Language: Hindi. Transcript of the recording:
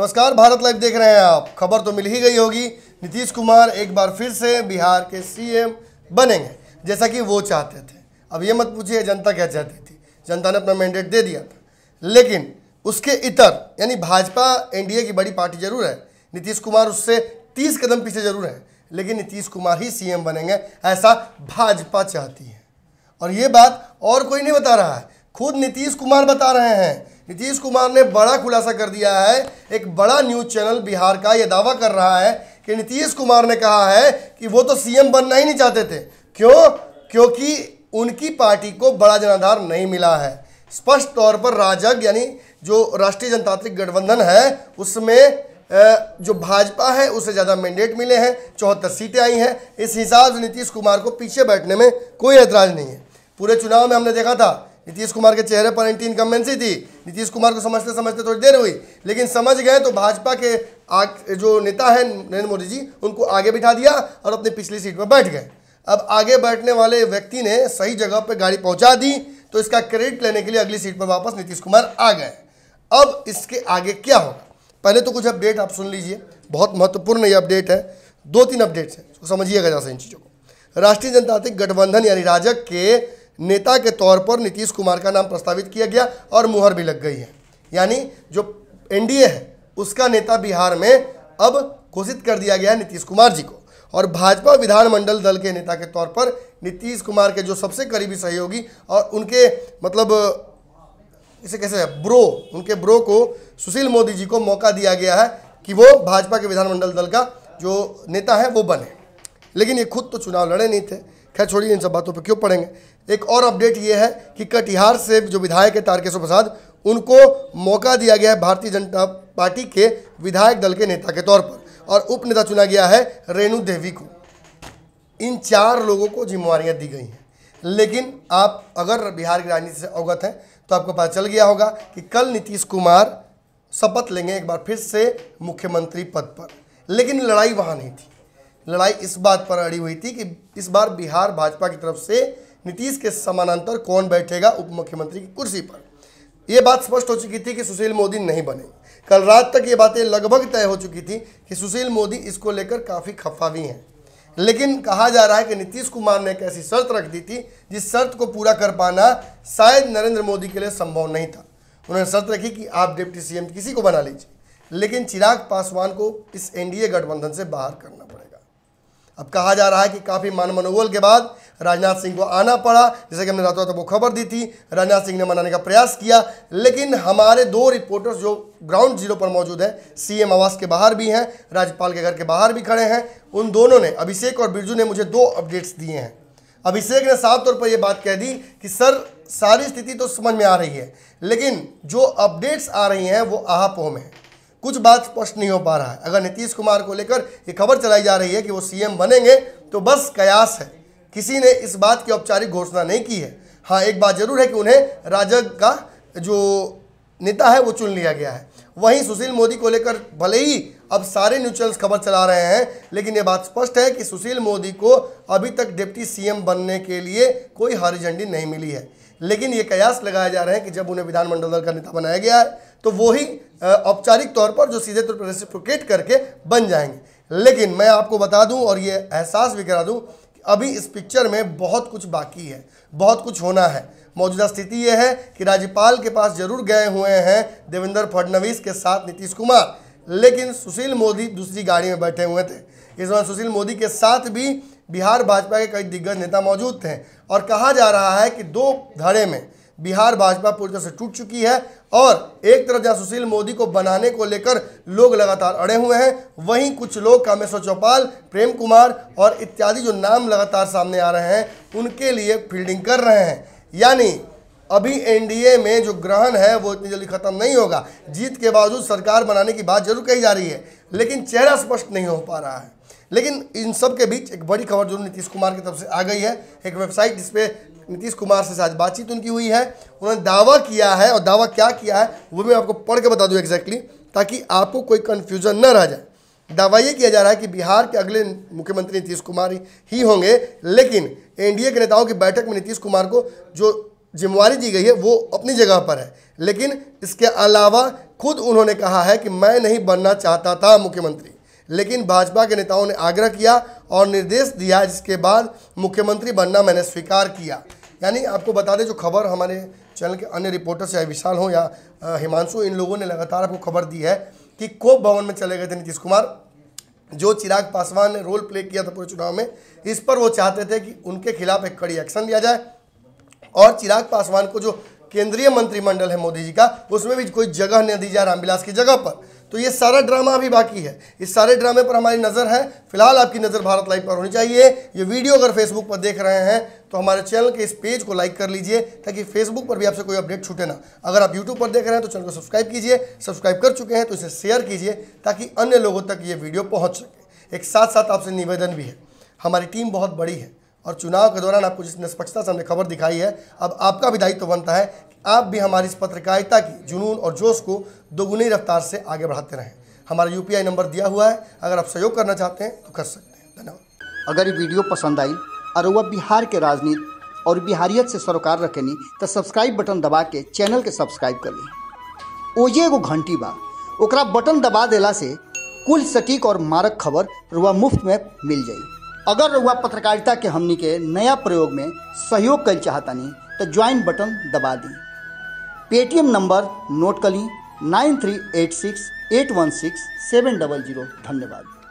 नमस्कार, भारत लाइव देख रहे हैं आप। खबर तो मिल ही गई होगी, नीतीश कुमार एक बार फिर से बिहार के सीएम बनेंगे जैसा कि वो चाहते थे। अब ये मत पूछिए जनता क्या चाहती थी, जनता ने अपना मैंडेट दे दिया था, लेकिन उसके इतर यानी भाजपा एनडीए की बड़ी पार्टी जरूर है, नीतीश कुमार उससे 30 कदम पीछे जरूर है, लेकिन नीतीश कुमार ही सीएम बनेंगे ऐसा भाजपा चाहती है। और ये बात और कोई नहीं बता रहा है, खुद नीतीश कुमार बता रहे हैं। नीतीश कुमार ने बड़ा खुलासा कर दिया है। एक बड़ा न्यूज चैनल बिहार का ये दावा कर रहा है कि नीतीश कुमार ने कहा है कि वो तो सीएम बनना ही नहीं चाहते थे। क्यों? क्योंकि उनकी पार्टी को बड़ा जनाधार नहीं मिला है। स्पष्ट तौर पर राजग यानी जो राष्ट्रीय जनतांत्रिक गठबंधन है उसमें जो भाजपा है उससे ज़्यादा मैंडेट मिले हैं, 74 सीटें आई हैं। इस हिसाब से नीतीश कुमार को पीछे बैठने में कोई ऐतराज़ नहीं है। पूरे चुनाव में हमने देखा था नीतीश कुमार के चेहरे पर एंटी इनकम्बेंसी थी। नीतीश कुमार को समझते समझते थोड़ी देर हुई, लेकिन समझ गए तो भाजपा के जो नेता हैं नरेंद्र मोदी जी, उनको आगे बिठा दिया और अपनी पिछली सीट पर बैठ गए। अब आगे बैठने वाले व्यक्ति ने सही जगह पर गाड़ी पहुंचा दी, तो इसका क्रेडिट लेने के लिए अगली सीट पर वापस नीतीश कुमार आ गए। अब इसके आगे क्या होगा? पहले तो कुछ अपडेट आप सुन लीजिए, बहुत महत्वपूर्ण ये अपडेट है। 2-3 अपडेट्स हैं, उसको समझिएगा जैसे इन चीज़ों को। राष्ट्रीय जनतांत्रिक गठबंधन यानी राजग के नेता के तौर पर नीतीश कुमार का नाम प्रस्तावित किया गया और मुहर भी लग गई है। यानी जो एनडीए है उसका नेता बिहार में अब घोषित कर दिया गया है नीतीश कुमार जी को। और भाजपा विधानमंडल दल के नेता के तौर पर नीतीश कुमार के जो सबसे करीबी सहयोगी और उनके मतलब इसे कैसे है उनके ब्रो को सुशील मोदी जी को मौका दिया गया है कि वो भाजपा के विधानमंडल दल का जो नेता है वो बने। लेकिन ये खुद तो चुनाव लड़े नहीं थे। खैर छोड़िए, इन सब बातों पे क्यों पड़ेंगे। एक और अपडेट ये है कि कटिहार से जो विधायक है तारकेश्वर प्रसाद, उनको मौका दिया गया है भारतीय जनता पार्टी के विधायक दल के नेता के तौर पर, और उप नेता चुना गया है रेणु देवी को। इन 4 लोगों को जिम्मेवारियां दी गई हैं। लेकिन आप अगर बिहार की राजनीति से अवगत हैं तो आपको पता चल गया होगा कि कल नीतीश कुमार शपथ लेंगे एक बार फिर से मुख्यमंत्री पद पर। लेकिन लड़ाई वहाँ नहीं थी। लड़ाई इस बात पर अड़ी हुई थी कि इस बार बिहार भाजपा की तरफ से नीतीश के समानांतर कौन बैठेगा उप मुख्यमंत्री की कुर्सी पर। यह बात स्पष्ट हो चुकी थी कि सुशील मोदी नहीं बनेंगे। कल रात तक ये बातें लगभग तय हो चुकी थी कि सुशील मोदी इसको लेकर काफ़ी खफा भी हैं। लेकिन कहा जा रहा है कि नीतीश कुमार ने एक ऐसी शर्त रख दी थी जिस शर्त को पूरा कर पाना शायद नरेंद्र मोदी के लिए संभव नहीं था। उन्होंने शर्त रखी कि आप डिप्टी सीएम किसी को बना लीजिए, लेकिन चिराग पासवान को इस एनडीए गठबंधन से बाहर करना पड़ेगा। अब कहा जा रहा है कि काफ़ी मान मनोबल के बाद राजनाथ सिंह को आना पड़ा। जैसे कि हमने रातों रात वो खबर दी थी, राजनाथ सिंह ने मनाने का प्रयास किया, लेकिन हमारे 2 रिपोर्टर्स जो ग्राउंड जीरो पर मौजूद हैं, सीएम आवास के बाहर भी हैं, राज्यपाल के घर के बाहर भी खड़े हैं, उन दोनों ने, अभिषेक और बिरजू ने, मुझे 2 अपडेट्स दिए हैं। अभिषेक ने साफ तौर पर यह बात कह दी कि सर सारी स्थिति तो समझ में आ रही है, लेकिन जो अपडेट्स आ रही हैं वो आहापोह में है, कुछ बात स्पष्ट नहीं हो पा रहा है। अगर नीतीश कुमार को लेकर ये खबर चलाई जा रही है कि वो सीएम बनेंगे तो बस कयास है, किसी ने इस बात की औपचारिक घोषणा नहीं की है। हाँ, एक बात जरूर है कि उन्हें राजग का जो नेता है वो चुन लिया गया है। वहीं सुशील मोदी को लेकर भले ही अब सारे न्यूज चैनल्स खबर चला रहे हैं, लेकिन ये बात स्पष्ट है कि सुशील मोदी को अभी तक डिप्टी सीएम बनने के लिए कोई हरी झंडी नहीं मिली है। लेकिन ये कयास लगाए जा रहे हैं कि जब उन्हें विधानमंडल दल का नेता बनाया गया है तो वो ही औपचारिक तौर पर जो सीधे तौर पर रेसिप्रोकेट करके बन जाएंगे। लेकिन मैं आपको बता दूं और ये एहसास भी करा दूं कि अभी इस पिक्चर में बहुत कुछ बाकी है, बहुत कुछ होना है। मौजूदा स्थिति ये है कि राज्यपाल के पास जरूर गए हुए हैं देवेंद्र फडणवीस के साथ नीतीश कुमार, लेकिन सुशील मोदी दूसरी गाड़ी में बैठे हुए थे। इस बार सुशील मोदी के साथ भी बिहार भाजपा के कई दिग्गज नेता मौजूद थे, और कहा जा रहा है कि 2 धड़े में बिहार भाजपा पूरी तरह से टूट चुकी है। और एक तरफ जहां सुशील मोदी को बनाने को लेकर लोग लगातार अड़े हुए हैं, वहीं कुछ लोग कामेश्वर चौपाल, प्रेम कुमार और इत्यादि जो नाम लगातार सामने आ रहे हैं उनके लिए फील्डिंग कर रहे हैं। यानी अभी एनडीए में जो ग्रहण है वो इतनी जल्दी खत्म नहीं होगा। जीत के बावजूद सरकार बनाने की बात जरूर कही जा रही है, लेकिन चेहरा स्पष्ट नहीं हो पा रहा है। लेकिन इन सब के बीच एक बड़ी खबर जरूर नीतीश कुमार की तरफ से आ गई है। एक वेबसाइट जिसपे नीतीश कुमार से आज बातचीत उनकी हुई है, उन्होंने दावा किया है, और दावा क्या किया है वो मैं आपको पढ़ के बता दूं एग्जैक्टली, ताकि आपको कोई कन्फ्यूजन न रह जाए। दावा ये किया जा रहा है कि बिहार के अगले मुख्यमंत्री नीतीश कुमार ही होंगे, लेकिन एनडीए के नेताओं की बैठक में नीतीश कुमार को जो जिम्मेवारी दी गई है वो अपनी जगह पर है, लेकिन इसके अलावा खुद उन्होंने कहा है कि मैं नहीं बनना चाहता था मुख्यमंत्री, लेकिन भाजपा के नेताओं ने आग्रह किया और निर्देश दिया, जिसके बाद मुख्यमंत्री बनना मैंने स्वीकार किया। यानी आपको बता दें, जो खबर हमारे चैनल के अन्य रिपोर्टर चाहे विशाल हो या हिमांशु, इन लोगों ने लगातार आपको खबर दी है कि कोप भवन में चले गए थे नीतीश कुमार। जो चिराग पासवान ने रोल प्ले किया था पूरे चुनाव में, इस पर वो चाहते थे कि उनके खिलाफ एक कड़ी एक्शन लिया जाए और चिराग पासवान को जो केंद्रीय मंत्रिमंडल है मोदी जी का, उसमें भी कोई जगह न दी जाए रामविलास की जगह पर। तो ये सारा ड्रामा अभी बाकी है, इस सारे ड्रामे पर हमारी नज़र है। फिलहाल आपकी नज़र भारत लाइव पर होनी चाहिए। ये वीडियो अगर फेसबुक पर देख रहे हैं तो हमारे चैनल के इस पेज को लाइक कर लीजिए, ताकि फेसबुक पर भी आपसे कोई अपडेट छूटे ना। अगर आप यूट्यूब पर देख रहे हैं तो चैनल को सब्सक्राइब कीजिए, सब्सक्राइब कर चुके हैं तो इसे शेयर कीजिए ताकि अन्य लोगों तक ये वीडियो पहुँच सके। एक साथ साथ आपसे निवेदन भी है, हमारी टीम बहुत बड़ी है और चुनाव के दौरान आपको जिस निष्पक्षता से हमने खबर दिखाई है, अब आपका भी दायित्व बनता है कि आप भी हमारी इस पत्रकारिता की जुनून और जोश को दोगुनी रफ्तार से आगे बढ़ाते रहें। हमारा UPI नंबर दिया हुआ है, अगर आप सहयोग करना चाहते हैं तो कर सकते हैं। धन्यवाद। अगर ये वीडियो पसंद आई और वह बिहार के राजनीति और बिहारियत से सरोकार रखेनी तो सब्सक्राइब बटन दबा के चैनल के सब्सक्राइब कर ली। ओजे एगो घंटी बा, ओकरा बटन दबा देला से कुल सटीक और मारक खबर रुआ मुफ्त में मिल जाई। अगर रुआ पत्रकारिता के हमनी के नया प्रयोग में सहयोग कर चाहतानी तो ज्वाइन बटन दबा दी। पेटीएम नंबर नोट कर ली 9386816700। धन्यवाद।